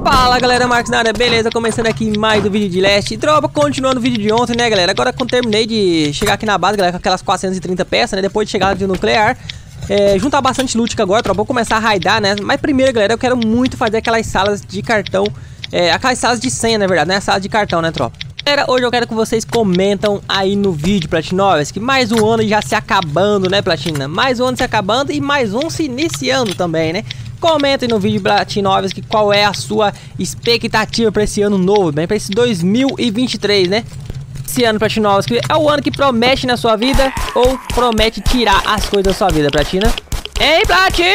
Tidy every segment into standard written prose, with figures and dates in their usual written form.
Fala galera, Marcos na área, beleza? Começando aqui mais um vídeo de Last. Tropa, continuando o vídeo de ontem, né galera? Agora quando terminei de chegar aqui na base, galera, com aquelas 430 peças, né? Depois de chegar de nuclear, juntar bastante loot agora, tropa, vou começar a raidar, né? Mas primeiro, galera, eu quero muito fazer aquelas salas de cartão, aquelas salas de senha, na verdade, né? Salas de cartão, né, tropa? Galera, hoje eu quero que vocês comentam aí no vídeo, Platinovas, que mais um ano já se acabando, né, Platina? Mais um ano se acabando e mais um se iniciando também, né? Comentem no vídeo, Platinovas, que qual é a sua expectativa para esse ano novo, bem, para esse 2023, né? Esse ano, Platinovas, que é o ano que promete na sua vida ou promete tirar as coisas da sua vida, Platina? Ei,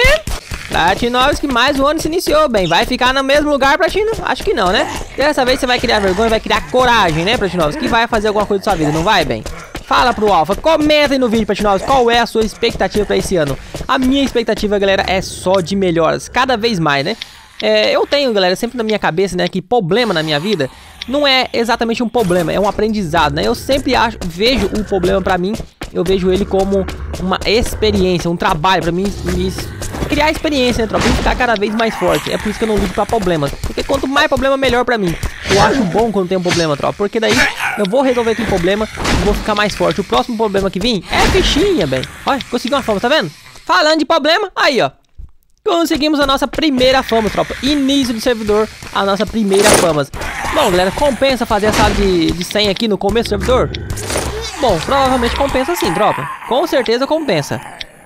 Platinovas, que mais um ano se iniciou, bem. Vai ficar no mesmo lugar, Platina? Acho que não, né? Dessa vez você vai criar vergonha, vai criar coragem, né, Platinovas? Que vai fazer alguma coisa da sua vida, não vai, bem? Fala pro Alpha, comenta aí no vídeo, Platinovas, qual é a sua expectativa pra esse ano. A minha expectativa, galera, é só de melhoras, cada vez mais, né? Eu tenho, galera, sempre na minha cabeça, né, que problema na minha vida não é exatamente um problema, é um aprendizado, né? Eu sempre vejo um problema pra mim, eu vejo ele como uma experiência, um trabalho pra mim criar experiência, né, tropa? E ficar cada vez mais forte. É por isso que eu não ligo pra problemas, porque quanto mais problema, melhor pra mim. Eu acho bom quando tem um problema, tropa, porque daí eu vou resolver aquele problema e vou ficar mais forte. O próximo problema que vir é fichinha, bem. Olha, consegui uma fama, tá vendo? Falando de problema, aí, ó. Conseguimos a nossa primeira fama, tropa. Início do servidor, a nossa primeira fama. Bom, galera, compensa fazer a sala de senha aqui no começo do servidor? Bom, provavelmente compensa sim, tropa. Com certeza compensa.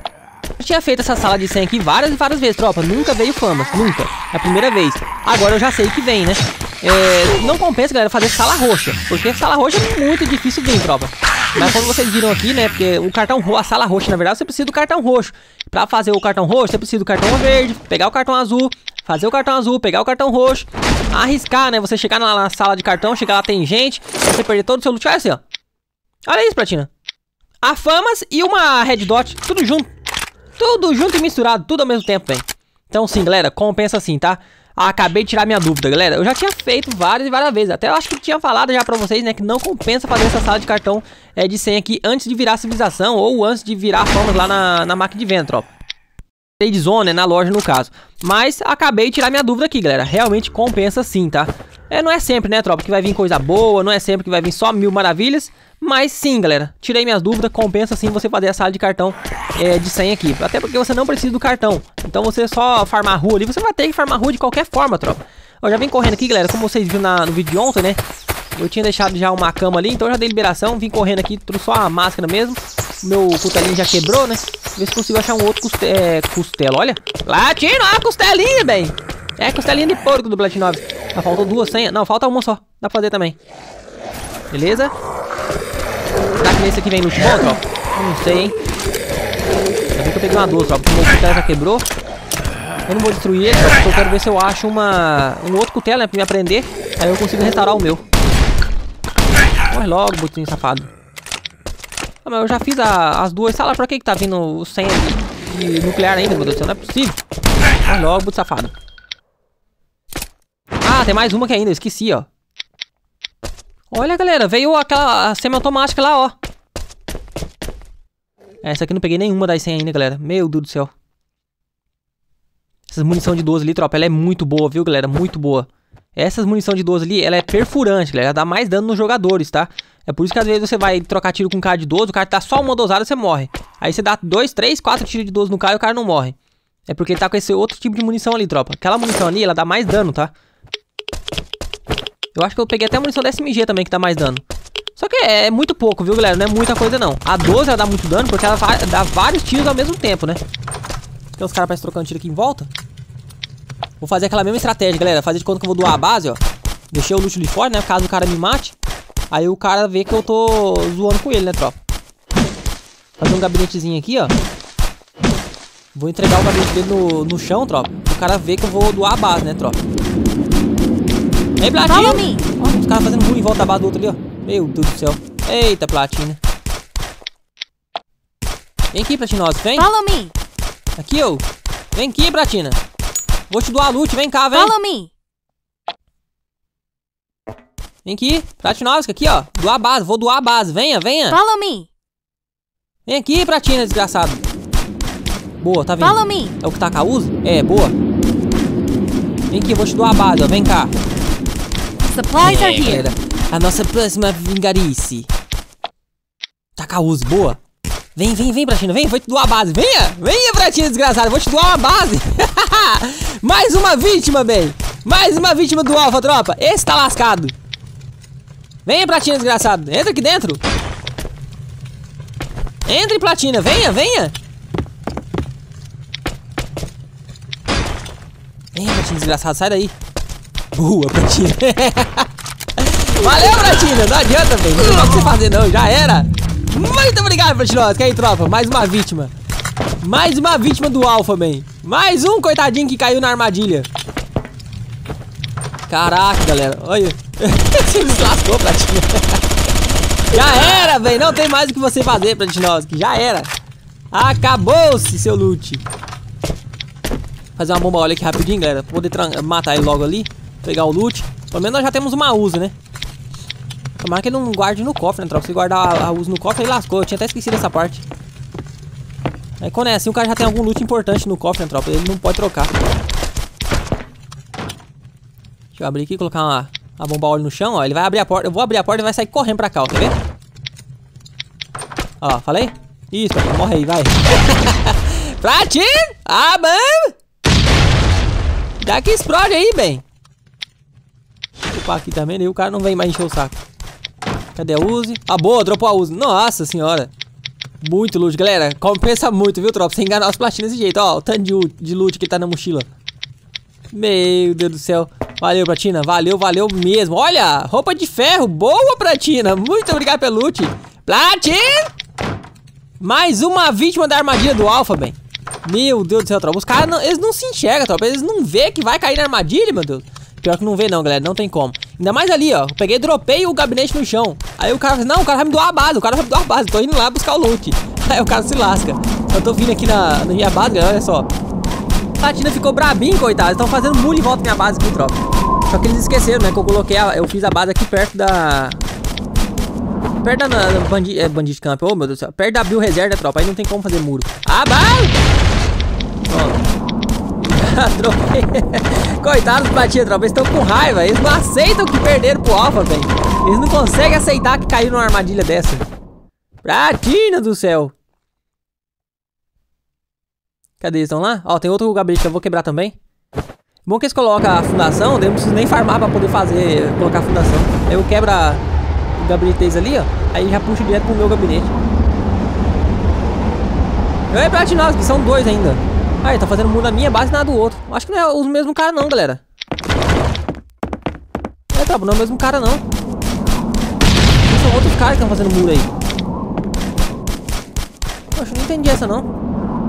Eu tinha feito essa sala de senha aqui várias e várias vezes, tropa. Nunca veio famas, nunca. É a primeira vez. Agora eu já sei que vem, né? Não compensa, galera, fazer sala roxa, porque sala roxa é muito difícil vir, tropa. Mas como vocês viram aqui, né, porque o cartão roxo, a sala roxa, na verdade, você precisa do cartão roxo. Pra fazer o cartão roxo, você precisa do cartão verde, pegar o cartão azul, fazer o cartão azul, pegar o cartão roxo, arriscar, né, você chegar na sala de cartão, chegar lá tem gente, você perder todo o seu loot, olha assim, ó. Olha isso, Platina. A famas e uma red dot, tudo junto. Tudo junto e misturado, tudo ao mesmo tempo, velho. Então sim, galera, compensa sim, tá? Acabei de tirar minha dúvida, galera. Eu já tinha feito várias e várias vezes. Até eu acho que tinha falado já pra vocês, né, que não compensa fazer essa sala de cartão de senha aqui antes de virar civilização ou antes de virar formas lá na máquina de venda, tropa. Trade zone, né, na loja no caso. Mas acabei de tirar minha dúvida aqui, galera. Realmente compensa sim, tá? Não é sempre, né, tropa, que vai vir coisa boa. Não é sempre que vai vir só 1000 maravilhas. Mas sim, galera, tirei minhas dúvidas. Compensa sim você fazer a sala de cartão de senha aqui. Até porque você não precisa do cartão. Então você só farmar a rua ali. Você vai ter que farmar a rua de qualquer forma, tropa. Eu já vim correndo aqui, galera. Como vocês viram no vídeo de ontem, né? Eu tinha deixado já uma cama ali. Então eu já dei liberação. Vim correndo aqui. Trouxe só a máscara mesmo. Meu cutelinho já quebrou, né? Ver se consigo achar um outro costela. Olha. Platino, a costelinha, bem. Costelinha de porco do Platinovas. Já faltou duas senhas. Não, falta uma só. Dá pra fazer também. Beleza? Será que nesse aqui vem loot bom, tropa? Não sei, hein? Ainda bem que eu peguei uma 12, tropa. Porque o meu cutelo já quebrou. Eu não vou destruir ele, tropa, porque eu quero ver se eu acho um outro cutelo, né? Pra me aprender. Aí eu consigo restaurar o meu. Morre logo, botinho safado. Ah, mas eu já fiz as duas salas. Pra que tá vindo senha de nuclear ainda, meu Deus do céu? Não é possível. Morre logo, botinho safado. Ah, tem mais uma aqui ainda, eu esqueci, ó. Olha, galera, veio aquela semi-automática lá, ó. Essa aqui não peguei nenhuma das 100 ainda, galera. Meu Deus do céu. Essas munição de 12 ali, tropa, ela é muito boa, viu, galera? Muito boa. Essas munição de 12 ali, ela é perfurante, galera. Ela dá mais dano nos jogadores, tá? É por isso que às vezes você vai trocar tiro com um cara de 12, o cara tá só uma dosada, você morre. Aí você dá 2, 3, 4 tiros de 12 no cara e o cara não morre. É porque ele tá com esse outro tipo de munição ali, tropa. Aquela munição ali, ela dá mais dano, tá? Eu acho que eu peguei até a munição da SMG também, que dá mais dano. Só que é muito pouco, viu, galera? Não é muita coisa, não. A 12, ela dá muito dano, porque ela dá vários tiros ao mesmo tempo, né? Tem uns caras parecem trocando tiro aqui em volta. Vou fazer aquela mesma estratégia, galera. Fazer de conta que eu vou doar a base, ó. Deixei o loot ali fora, né? Caso o cara me mate. Aí o cara vê que eu tô zoando com ele, né, tropa? Fazer um gabinetezinho aqui, ó. Vou entregar o gabinete dele no chão, tropa. O cara vê que eu vou doar a base, né, tropa? Ei, Platina! Olha, os caras fazendo ruim em volta da base do outro ali, ó. Meu Deus do céu. Eita, Platina. Vem aqui, Platinosa, vem. Follow me. Aqui, ó. Vem aqui, Platina. Vou te doar loot, vem cá, vem. Follow me. Vem aqui, Platinovas, aqui, ó. Doar a base, vou doar a base. Venha, venha. Follow me. Vem aqui, Platina, desgraçado. Boa, tá vendo? Follow me. É o que tá com a usa? É, boa. Vem aqui, eu vou te doar a base, ó. Vem cá. Supplies are here. Galera, a nossa próxima vingarice. Taca a uso, boa. Vem, Pratina, vem, vou te doar a base. Venha, Pratina, desgraçado, vou te doar uma base. Mais uma vítima, bem. Mais uma vítima do Alpha, tropa. Esse tá lascado. Venha, Pratina, desgraçado. Entra aqui dentro. Entre, Platina, venha. Venha, Pratina, desgraçado, sai daí. Boa, Pratina. Valeu, Pratina, não adianta, velho. Não tem o que você fazer, não, já era. Muito obrigado, Pratinosca. Aí, tropa, mais uma vítima. Mais uma vítima do Alpha, man. Mais um coitadinho que caiu na armadilha. Caraca, galera, olha. Você me lascou, Platina. Já era, velho. Não tem mais o que você fazer, Pratinosca. Já era. Acabou-se seu loot. Fazer uma bomba óleo aqui rapidinho, galera, pra poder matar ele logo ali. Pegar o loot. Pelo menos nós já temos uma usa, né? Tomara que ele não guarde no cofre, né, tropa? Se guardar a usa no cofre, ele lascou. Eu tinha até esquecido essa parte. Aí quando é assim, o cara já tem algum loot importante no cofre, né, tropa? Ele não pode trocar. Deixa eu abrir aqui e colocar uma bomba óleo no chão, ó. Ele vai abrir a porta. Eu vou abrir a porta e vai sair correndo pra cá, ó. Quer ver? Ó, falei? Isso, morre aí, vai. Pratinho! Ah, mano! Já que explode aí, bem. Vou upar aqui também, daí o cara não vem mais encher o saco. Cadê a Uzi? Ah, boa, dropou a Uzi. Nossa senhora. Muito loot, galera. Compensa muito, viu, tropa? Você enganar os platinos desse jeito, ó. O tanto de loot que tá na mochila. Meu Deus do céu. Valeu, Pratina. Valeu mesmo. Olha, roupa de ferro. Boa, Pratina. Muito obrigado pelo loot. Platina! Mais uma vítima da armadilha do Alpha, bem. Meu Deus do céu, tropa. Os caras, eles não se enxergam, tropa. Eles não vê que vai cair na armadilha, meu Deus. Pior que não vê não, galera. Não tem como. Ainda mais ali, ó. Eu peguei, dropei o gabinete no chão. Aí o cara fala, não, o cara vai me doar a base. O cara vai me doar a base. Tô indo lá buscar o loot. Aí o cara se lasca. Eu tô vindo aqui na minha base, galera. Olha só. Platina ficou brabinho, coitado. Estão fazendo mule em volta da minha base aqui, tropa. Só que eles esqueceram, né? Que eu coloquei, eu fiz a base aqui perto da... Perto da Bandit Camp. Oh, meu Deus do céu. Perto da Bio Reserva, né, tropa? Aí não tem como fazer muro. Ah, pronto. Coitados dos Platina, tropa. Eles estão com raiva. Eles não aceitam que perderam pro Alpha, velho. Eles não conseguem aceitar que caíram numa armadilha dessa. Platina do céu. Cadê eles? Estão lá? Ó, tem outro gabinete que eu vou quebrar também. Bom que eles colocam a fundação. Eu não preciso nem farmar pra poder colocar a fundação. Aí eu quebro o gabinete deles ali, ó. Aí já puxo direto pro meu gabinete. Oi, Platinos, que são dois ainda. Aí, tá fazendo muro na minha base e nada do outro. Acho que não é o mesmo cara não, galera. É, tá, não é o mesmo cara não. São outros caras que estão fazendo muro aí. Poxa, eu não entendi essa não.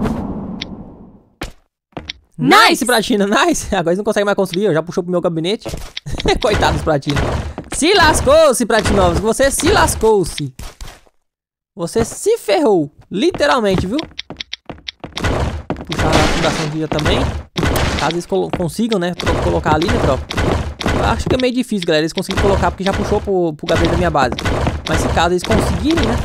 Nice, Platina, nice. Agora eles não conseguem mais construir, ó. Já puxou pro meu gabinete. Coitado dos Platina. Se lascou-se, Platinovs. Você se lascou-se. Você se ferrou. Literalmente, viu? Puxar a fundação aqui também. Caso eles consigam, né? Colocar ali, né, tropa? Eu acho que é meio difícil, galera. Eles conseguem colocar porque já puxou pro gabinete da minha base. Mas se caso eles conseguirem, né?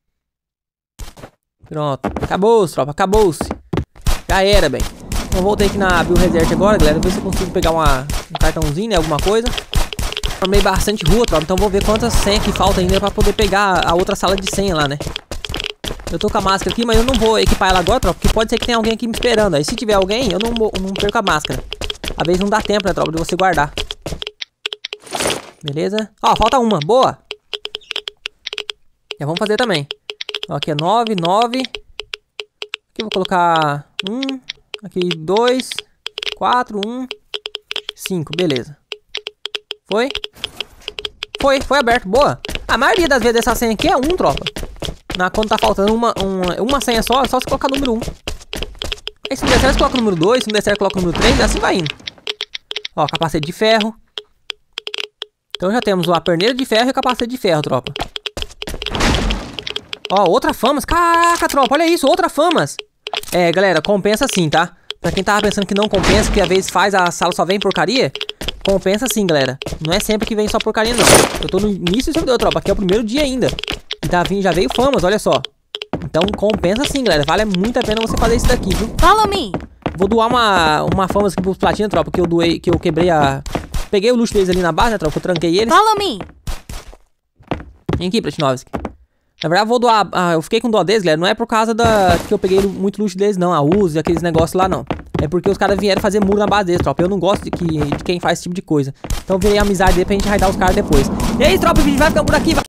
Pronto. Acabou-se, tropa. Acabou-se. Já era, bem. Então voltei aqui na Bio Reserve agora, galera. Ver se eu consigo pegar um cartãozinho, né? Alguma coisa. Formei bastante rua, tropa. Então vou ver quantas senhas que falta ainda pra poder pegar a outra sala de senha lá, né? Eu tô com a máscara aqui, mas eu não vou equipar ela agora, tropa. Porque pode ser que tenha alguém aqui me esperando. Aí se tiver alguém, eu não perco a máscara. Às vezes não dá tempo, né, tropa, de você guardar. Beleza? Ó, falta uma. Boa. Já vamos fazer também. Ó, aqui é 9, 9. Aqui eu vou colocar 1. Aqui 2, 4, 1, 5. Beleza. Foi? Foi aberto. Boa. A maioria das vezes essa senha aqui é 1, tropa. Quando tá faltando uma senha só, é só você colocar o número 1. Aí se não der certo, você coloca o número 2. Se não der certo, coloca o número 3. E assim vai indo. Ó, capacete de ferro. Então já temos a perneira de ferro e o capacete de ferro, tropa. Ó, outra famas. Caraca, tropa, olha isso, outra famas. É, galera, compensa sim, tá? Pra quem tava pensando que não compensa, que às vezes a sala só vem porcaria. Compensa sim, galera. Não é sempre que vem só porcaria, não. Eu tô no início do servidor, tropa. Aqui é o primeiro dia ainda. E tá vindo, já veio famas, olha só. Então compensa sim, galera. Vale muito a pena você fazer isso daqui, viu? Follow me. Vou doar uma fama aqui pros platina, tropa, que eu doei, que eu quebrei a... Peguei o luxo deles ali na base, né, tropa, que eu tranquei eles. Follow me. Vem aqui, Platinovski. Na verdade, eu vou doar... eu fiquei com dó deles, galera. Não é por causa que eu peguei muito luxo deles, não. A Uzi, aqueles negócios lá, não. É porque os caras vieram fazer muro na base deles, tropa. Eu não gosto de quem faz esse tipo de coisa. Então eu virei amizade dele pra gente raidar os caras depois. E aí, tropa, o vídeo vai ficando por aqui.